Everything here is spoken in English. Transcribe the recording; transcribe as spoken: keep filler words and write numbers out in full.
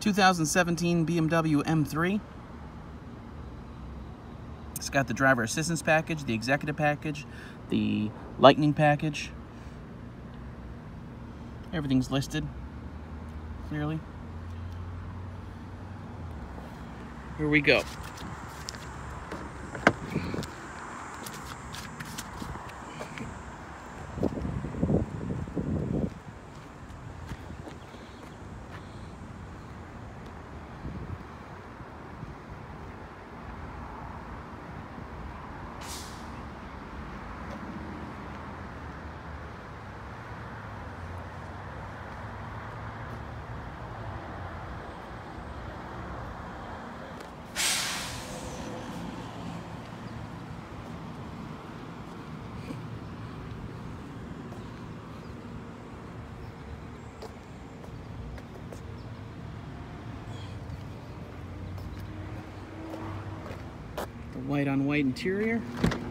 two thousand seventeen B M W M three. It's got the driver assistance package, the executive package, the lightning package. Everything's listed clearly. Here we go. The white on white interior.